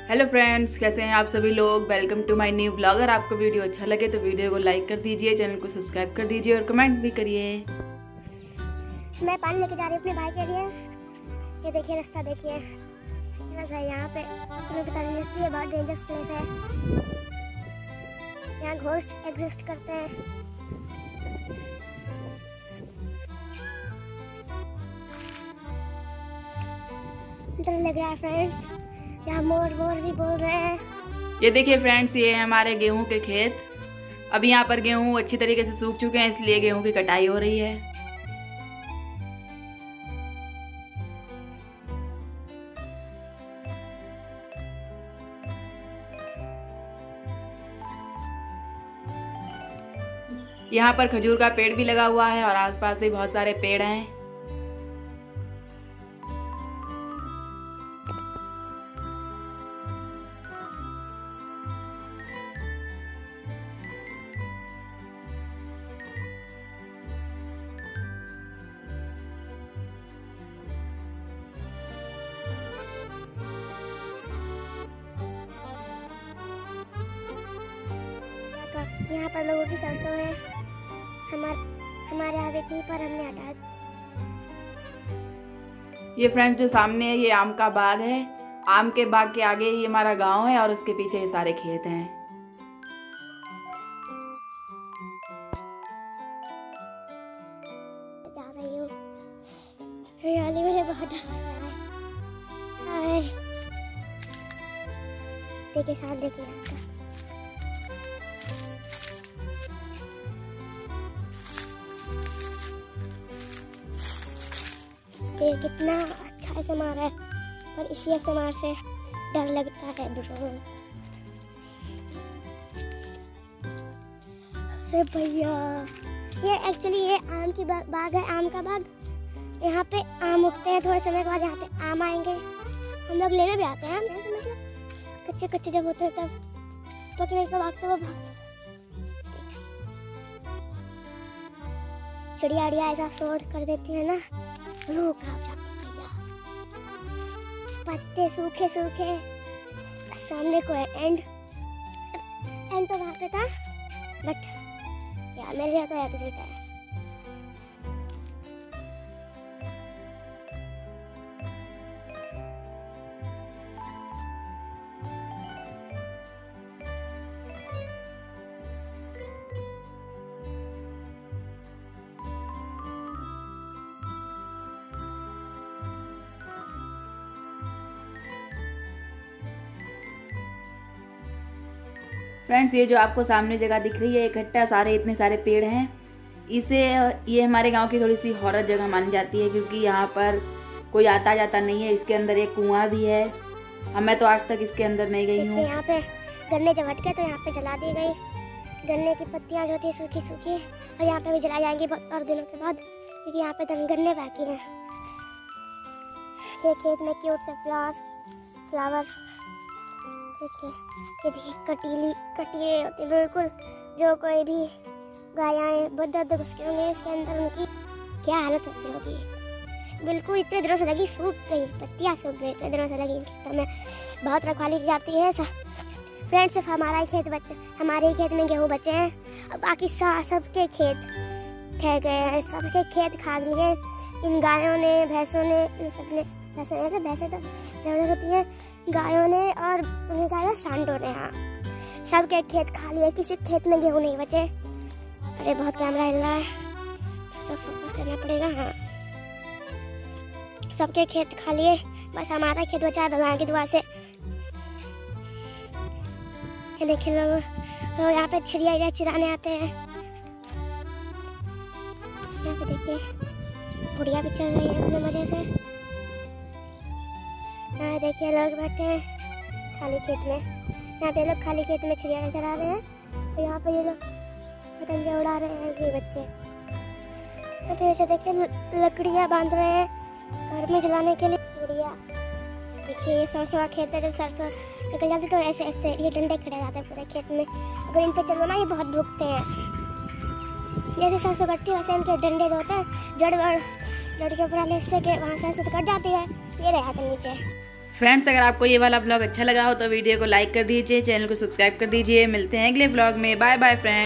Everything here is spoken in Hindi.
हेलो फ्रेंड्स, कैसे हैं आप सभी लोग। Welcome to my new blog. अगर आपको वीडियो अच्छा लगे तो वीडियो को लाइक कर दीजिए, चैनल को सब्सक्राइब कर दीजिए और कमेंट भी करिए। मैं पानी लेके जा रही हूँ अपने भाई के लिए। ये देखिए रास्ता, देखिए यहाँ पे मिलती है, बहुत डेंजरस प्लेस है। यहाँ घोस्ट एग्जिस्ट करते हैं। डर लग रहा है फ्रेंड्स, यहाँ मोर भी बोल रहे हैं। ये देखिए फ्रेंड्स, ये है हमारे गेहूं के खेत। अभी यहाँ पर गेहूं अच्छी तरीके से सूख चुके हैं, इसलिए गेहूं की कटाई हो रही है। यहाँ पर खजूर का पेड़ भी लगा हुआ है और आसपास भी बहुत सारे पेड़ हैं। यहाँ पर लोगों की सरसों है, हमारे आगे थी पर हमने हटा। ये फ्रेंड्स जो सामने है, ये आम का बाग है। आम के बाग के आगे ही हमारा गांव है और उसके पीछे ये सारे खेत हैं। जा रही हूँ, हरियाली मुझे बहुत डर लग रहा है। देखिए साथ, देखिए आपका ये कितना अच्छा से मार है, पर इसी एसएमआर से डर लगता है दूसरों को। अरे भैया, ये एक्चुअली ये आम की बाग है, आम का बाग। यहाँ पे आम उगते हैं, थोड़े समय के बाद यहाँ पे आम आएंगे। हम लोग लेने भी आते हैं, मतलब कच्चे कच्चे जब होते हैं तब पकने के बाद तो वो बहुत चिड़िया ऐसा शोर कर देती है ना, रूह कांप जाती है। पत्ते सूखे सूखे, सामने को एंड तो वहाँ पे था, बट यार मेरे लिए तो एग्जिट है। फ्रेंड्स, ये जो आपको सामने जगह दिख रही है, इकट्ठा सारे इतने सारे पेड़ हैं। ये हमारे गांव की थोड़ी सी हॉरर जगह मानी जाती है, क्योंकि यहाँ पर कोई आता जाता नहीं है। इसके अंदर एक कुआं भी है। मैं तो आज तक इसके अंदर नहीं गई हूँ। यहाँ पे गन्ने जब हट गए तो यहाँ पे जला दी गई। गन्ने की पत्तियाँ जो होती है सूखी सूखी, और यहाँ पे भी जलाई जाएंगी और दिनों के बाद, क्योंकि यहाँ पे गन्ने बाकी हैं। ये खेत में क्यूट से फ्लावर देखिए, ये देखिए कटीले होते हैं बिल्कुल। जो कोई भी गायें बहुत घुस के होंगे इसके अंदर, उनकी क्या हालत होती होगी। बिल्कुल इतने दिनों से लगी, सूख गई, पत्तियाँ सूख गई, इतने दिनों से लगी। खेतों में बहुत रखवाली की जाती है। फ्रेंड्स, सिर्फ हमारा ही खेत बचे, हमारे ही खेत में गेहूँ बचे हैं, और बाकी सबके खेत खा गए हैं, सबके खेत खा लिए इन गायों ने, भैंसों ने, इन सब ने। भैंसे तो इधर होती है, गायों ने और उन्हें कहा सांडों ने। हाँ, सबके खेत खा लिए, किसी खेत में गेहूँ नहीं बचे। अरे बहुत कैमरा हिल रहा है, सब फोकस करना पड़ेगा। हाँ, सबके खेत खा लिए, बस हमारा खेत बचा है भगवान की दुआ से। ये देखिए लोग यहाँ पे चिड़िया चिराने आते हैं। यहाँ पे देखिए गुड़िया भी चल रही है अपने मजे से। यहाँ देखिए लोग बैठे हैं खाली खेत में। यहाँ पे लोग खाली खेत में चिड़िया नजर आ रहे हैं, तो यहाँ पे ये लोग पतंगे उड़ा रहे हैं, ये बच्चे। यहाँ पे वैसे देखिए लकड़ियाँ बांध रहे हैं घर में जलाने के लिए। गुड़िया देखिए, ये सरसों का खेत है। जब सरसों निकल जाती तो ऐसे ऐसे ये डंडे खड़े जाते हैं पूरे खेत में। अगर इन पे चलो ना, ये बहुत भूखते हैं। जैसे सरसों कटती है वैसे इनके डंडे जो होते हैं, जड़ के ऊपर हिस्से के वहाँ से कट जाती है, ये रह जाते नीचे। फ्रेंड्स, अगर आपको ये वाला ब्लॉग अच्छा लगा हो तो वीडियो को लाइक कर दीजिए, चैनल को सब्सक्राइब कर दीजिए। मिलते हैं अगले ब्लॉग में। Bye bye friends.